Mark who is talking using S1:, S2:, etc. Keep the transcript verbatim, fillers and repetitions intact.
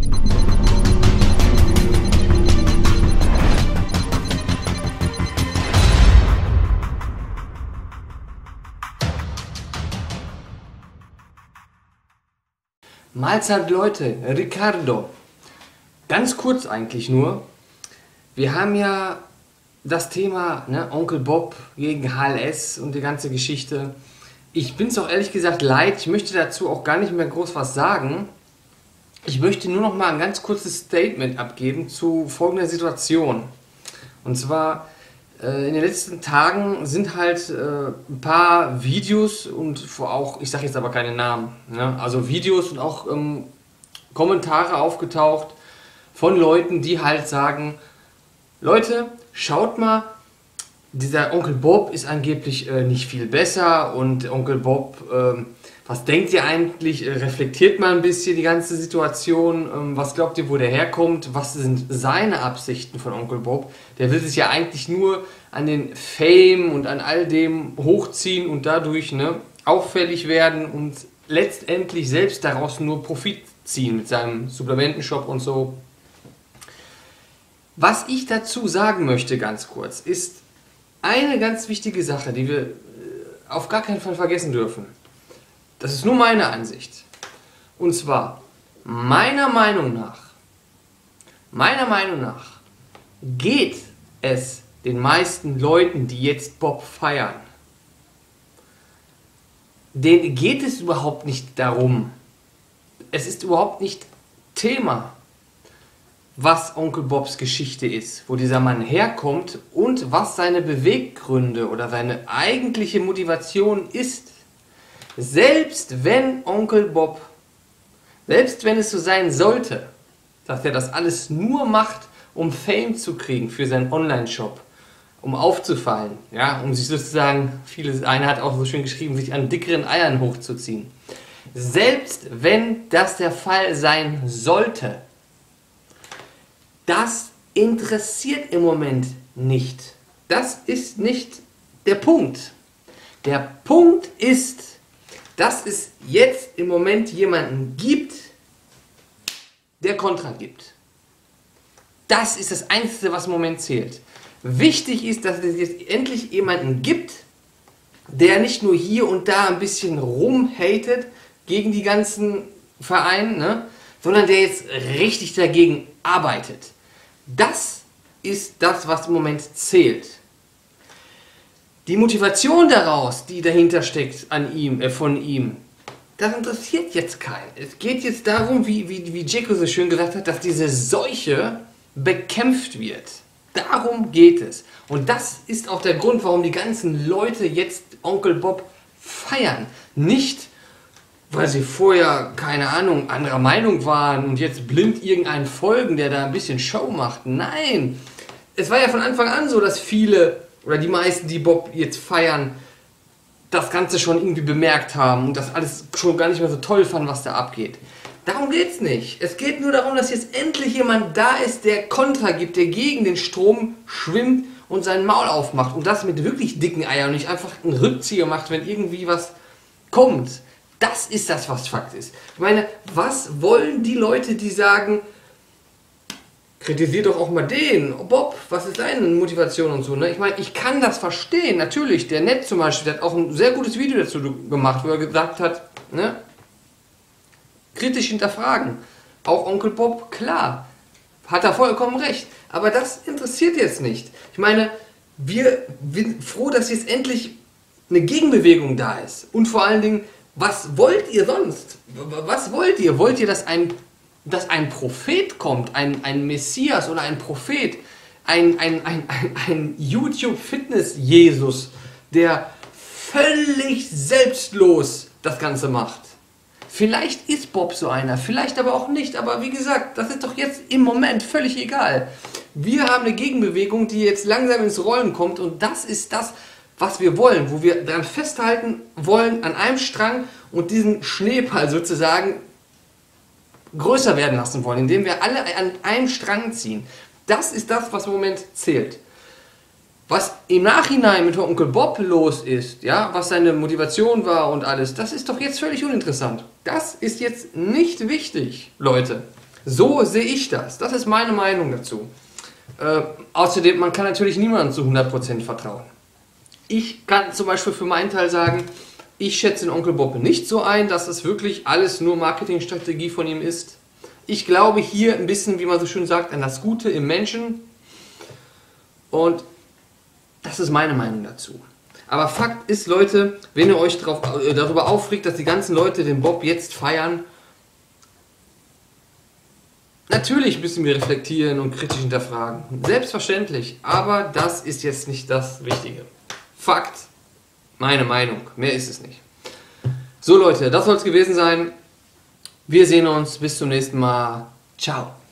S1: Mahlzeit Leute, Ricardo. Ganz kurz eigentlich nur. Wir haben ja das Thema, ne, Onkel Bob gegen H L S und die ganze Geschichte. Ich bin es auch ehrlich gesagt leid, ich möchte dazu auch gar nicht mehr groß was sagen. Ich möchte nur noch mal ein ganz kurzes Statement abgeben zu folgender Situation. Und zwar, äh, in den letzten Tagen sind halt äh, ein paar Videos und auch, ich sage jetzt aber keine Namen, ne, also Videos und auch ähm, Kommentare aufgetaucht von Leuten, die halt sagen, Leute, schaut mal, dieser Onkel Bob ist angeblich äh, nicht viel besser und Onkel Bob, äh, was denkt ihr eigentlich, äh, reflektiert mal ein bisschen die ganze Situation, ähm, was glaubt ihr, wo der herkommt, was sind seine Absichten von Onkel Bob? Der will sich ja eigentlich nur an den Fame und an all dem hochziehen und dadurch, ne, auffällig werden und letztendlich selbst daraus nur Profit ziehen mit seinem Supplementenshop und so. Was ich dazu sagen möchte, ganz kurz, ist eine ganz wichtige Sache, die wir auf gar keinen Fall vergessen dürfen. Das ist nur meine Ansicht. Und zwar, meiner Meinung nach, meiner Meinung nach, geht es den meisten Leuten, die jetzt Bob feiern, denen geht es überhaupt nicht darum. Es ist überhaupt nicht Thema, was Onkel Bobs Geschichte ist, wo dieser Mann herkommt und was seine Beweggründe oder seine eigentliche Motivation ist. Selbst wenn Onkel Bob, selbst wenn es so sein sollte, dass er das alles nur macht, um Fame zu kriegen für seinen Online-Shop, um aufzufallen, ja, um sich sozusagen, vieles, einer hat auch so schön geschrieben, sich an dickeren Eiern hochzuziehen. Selbst wenn das der Fall sein sollte, das interessiert im Moment nicht. Das ist nicht der Punkt. Der Punkt ist, dass es jetzt im Moment jemanden gibt, der Kontra gibt. Das ist das Einzige, was im Moment zählt. Wichtig ist, dass es jetzt endlich jemanden gibt, der nicht nur hier und da ein bisschen rumhatet gegen die ganzen Vereine, ne, sondern der jetzt richtig dagegen arbeitet. Das ist das, was im Moment zählt. Die Motivation daraus, die dahinter steckt an ihm, äh, von ihm, das interessiert jetzt keinen. Es geht jetzt darum, wie, wie, wie Jacko so schön gesagt hat, dass diese Seuche bekämpft wird. Darum geht es. Und das ist auch der Grund, warum die ganzen Leute jetzt Onkel Bob feiern. Nicht, weil sie vorher, keine Ahnung, anderer Meinung waren und jetzt blind irgendeinen folgen, der da ein bisschen Show macht. Nein! Es war ja von Anfang an so, dass viele oder die meisten, die Bob jetzt feiern, das Ganze schon irgendwie bemerkt haben und das alles schon gar nicht mehr so toll fanden, was da abgeht. Darum geht es nicht. Es geht nur darum, dass jetzt endlich jemand da ist, der Kontra gibt, der gegen den Strom schwimmt und sein Maul aufmacht. Und das mit wirklich dicken Eiern und nicht einfach einen Rückzieher macht, wenn irgendwie was kommt. Das ist das, was Fakt ist. Ich meine, was wollen die Leute, die sagen, kritisiert doch auch mal den, oh Bob, was ist deine Motivation und so, ne? Ich meine, ich kann das verstehen, natürlich, der Ned zum Beispiel, der hat auch ein sehr gutes Video dazu gemacht, wo er gesagt hat, ne, kritisch hinterfragen. Auch Onkel Bob, klar, hat er vollkommen recht, aber das interessiert jetzt nicht. Ich meine, wir sind froh, dass jetzt endlich eine Gegenbewegung da ist und vor allen Dingen, was wollt ihr sonst? Was wollt ihr? Wollt ihr, dass ein, dass ein Prophet kommt, ein, ein Messias oder ein Prophet, ein, ein, ein, ein, ein YouTube-Fitness-Jesus, der völlig selbstlos das Ganze macht? Vielleicht ist Bob so einer, vielleicht aber auch nicht, aber wie gesagt, das ist doch jetzt im Moment völlig egal. Wir haben eine Gegenbewegung, die jetzt langsam ins Rollen kommt und das ist das, was wir wollen, wo wir daran festhalten wollen, an einem Strang und diesen Schneeball sozusagen größer werden lassen wollen, indem wir alle an einem Strang ziehen. Das ist das, was im Moment zählt. Was im Nachhinein mit Onkel Bob los ist, ja, was seine Motivation war und alles, das ist doch jetzt völlig uninteressant. Das ist jetzt nicht wichtig, Leute. So sehe ich das. Das ist meine Meinung dazu. Äh, außerdem, man kann natürlich niemandem zu hundert Prozent vertrauen. Ich kann zum Beispiel für meinen Teil sagen, ich schätze den Onkel Bob nicht so ein, dass es wirklich alles nur Marketingstrategie von ihm ist. Ich glaube hier ein bisschen, wie man so schön sagt, an das Gute im Menschen. Und das ist meine Meinung dazu. Aber Fakt ist, Leute, wenn ihr euch drauf, äh, darüber aufregt, dass die ganzen Leute den Bob jetzt feiern, natürlich müssen wir reflektieren und kritisch hinterfragen. Selbstverständlich. Aber das ist jetzt nicht das Wichtige. Fakt. Meine Meinung. Mehr ist es nicht. So Leute, das soll es gewesen sein. Wir sehen uns. Bis zum nächsten Mal. Ciao.